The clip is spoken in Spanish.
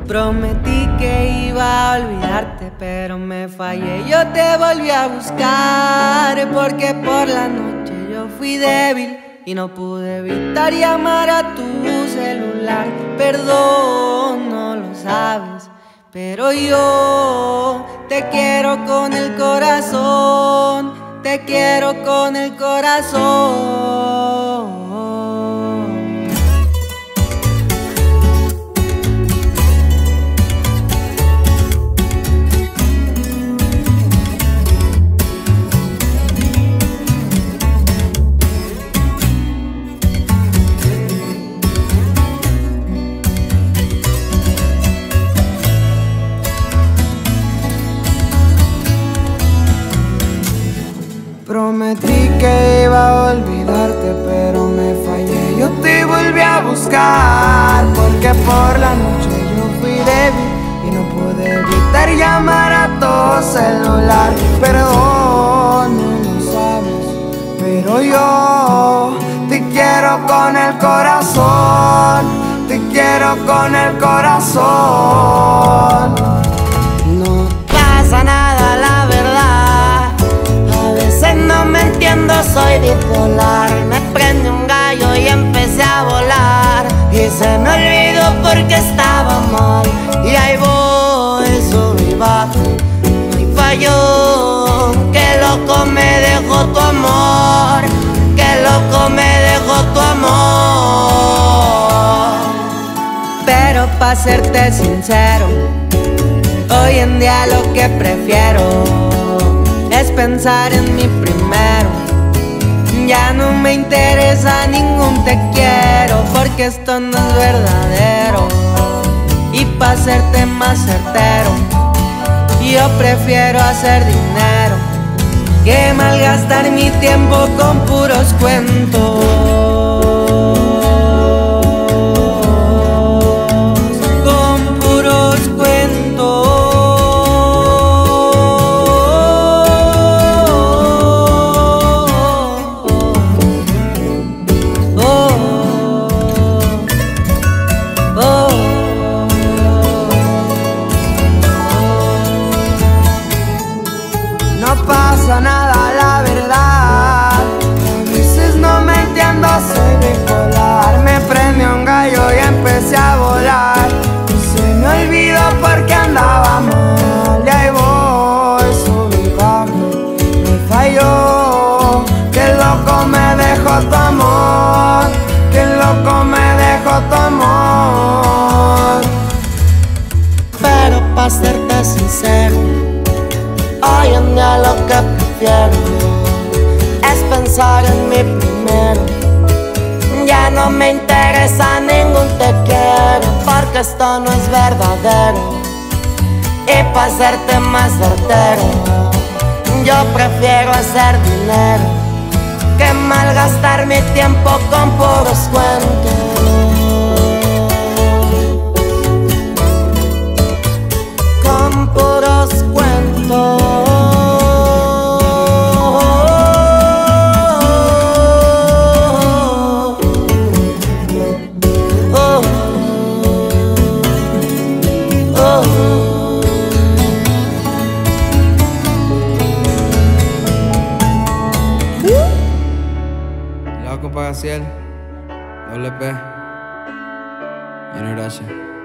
Prometí que iba a olvidarte, pero me fallé. Yo te volví a buscar porque por la noche yo fui débil y no pude evitar llamar a tu celular. Perdón, no lo sabes, pero yo te quiero con el corazón. Te quiero con el corazón. Prometí que iba a olvidarte, pero me fallé. Yo te volví a buscar porque por la noche yo fui débil y no pude evitar llamar a tu celular. Perdón, no lo sabes, pero yo te quiero con el corazón. Te quiero con el corazón. No pasa nada, la verdad. No me entiendo, soy bipolar. Me prende un gallo y empecé a volar. Y se me olvidó porque estaba mal. Y ahí voy, sub y bajo. No hay falló. Qué loco me dejó tu amor. Qué loco me dejó tu amor. Pero pa' serte sincero, hoy en día lo que prefiero es pensar en mí primero. Ya no me interesa ningún te quiero, porque esto no es verdadero. Y pa' hacerte más certero, yo prefiero hacer dinero que malgastar mi tiempo con puros cuentos. No pasa nada, la verdad. A veces no me entiendo, soy bipolar. Me prendió un gallo y empecé a volar. Y se me olvidó porque andaba mal. Y ahí voy, subí bajo. Me falló. Qué loco me dejó tu amor. Qué loco me dejó tu amor. Pero pa' serte sincero, hoy en día lo que prefiero es pensar en mí primero. Ya no me interesa ningún te quiero, porque esto no es verdadero. Y para hacerte más certero, yo prefiero hacer dinero que malgastar mi tiempo con puros cuentos. Con puros cuentos. Loco Pagaciel, doble P, Junior H.